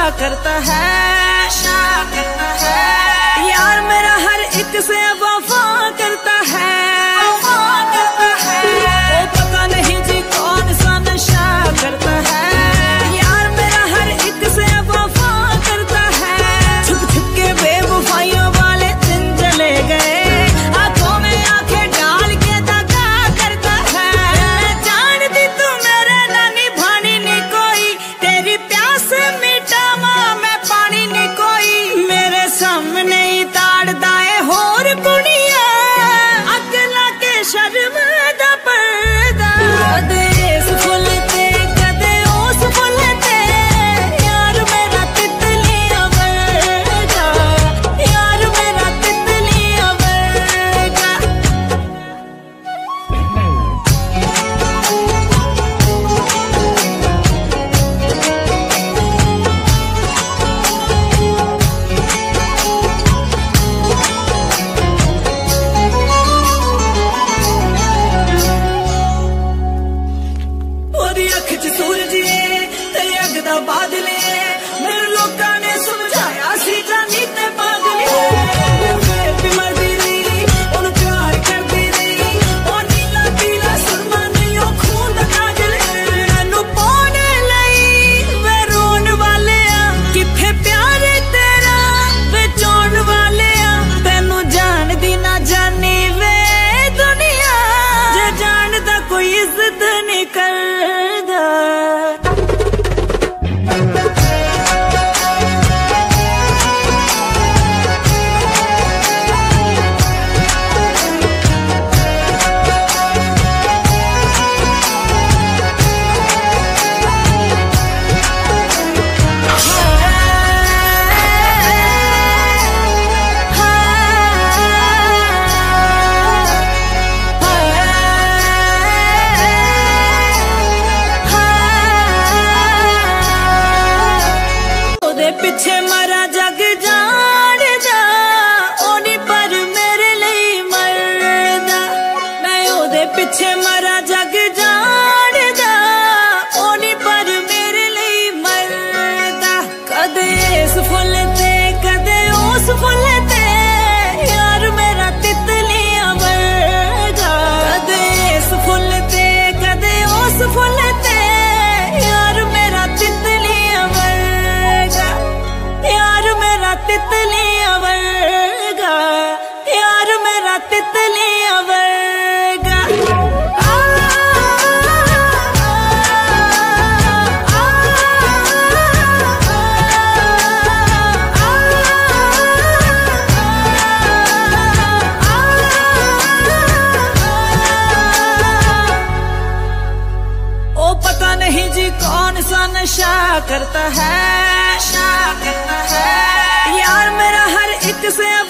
करता है, यार मेरा हर एक से वफा करता है। वो पता नहीं जी कौन सा नशा करता है, यार मेरा हर एक से वफा करता है। छुप छुप के बेवफाइयों वाले दिन चले गए, आंखों में आंखें डाल के दगा करता है। जानती तू मेरे नानी भानी नहीं कोई, तेरी प्यास मिटावा मैं पानी नहीं कोई। मेरे सामने ही ताड़दा है होर कुड़िया, अगला के शर्म दा पर्दा। कदे इस फुल ते कदे उस फुल ते, यार मेरा तितलियां वर्गा, यार मेरा तितलियां वर्गा। ओदी अख च सूरज है ते अग दा बादल है, मेरे लोकां ने समझाया सी जानी ते पागल है। फिर मरदी रही ओनू प्यार करदी रही, ओ नीला पीला सुरमा नहीं ओ खून दा काजल है। मैनू पाने लई वे रोन वाले आ, किथे प्यार तेरा वे चोन वाले आ। तैनू जानदी ना जानी वे दुनिया, जे जानदा कोई इज्जत नहीं करदा। ओदे पिछे मरा जग जानदा, ओ नी पर मेरे लिए मरदा। मैं ओदे पिछे मरा जग जानदा, ओ नी पर मेरे लिए मरदा। कदे इस फुल ते कदे उस फुल ते, यार मेरा तितलियां वर्गा। कदे इस फुल ते कदे उस फुल ते, यार मेरा तितलियां वर्गा, यार मेरा तितलियां वर्गा, यार मेरा तितलियां वर्गा। ओ पता नहीं जी कौन सा नशा करता है, यार मेरा हर एक से